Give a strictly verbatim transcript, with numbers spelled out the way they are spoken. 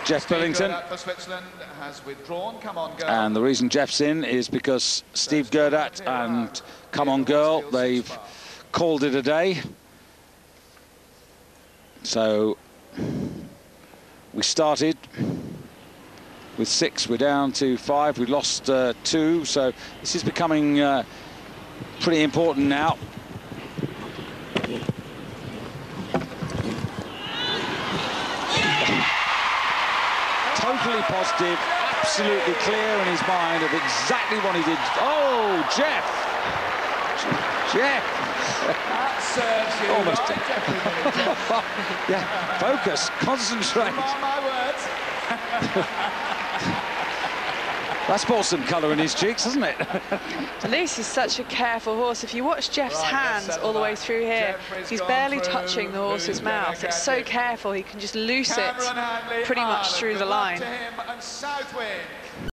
Geoff Billington. Has withdrawn. Come on, girl. And the reason Geoff's in is because Steve Gerdat and Come On Girl, they've called it a day. So we started with six, we're down to five, we lost uh, two, so this is becoming uh, pretty important now. Totally positive, absolutely clear in his mind of exactly what he did. Oh, Geoff! Geoff! That serves you. Almost. Right, Yeah, focus, concentrate. Mark my words. That's brought some colour in his cheeks, hasn't it? Luce is such a careful horse. If you watch Geoff's Right, hands all the way through here, he's barely touching the horse's mouth. It's so careful, he can just loose it pretty much through the line. To him and Southwind.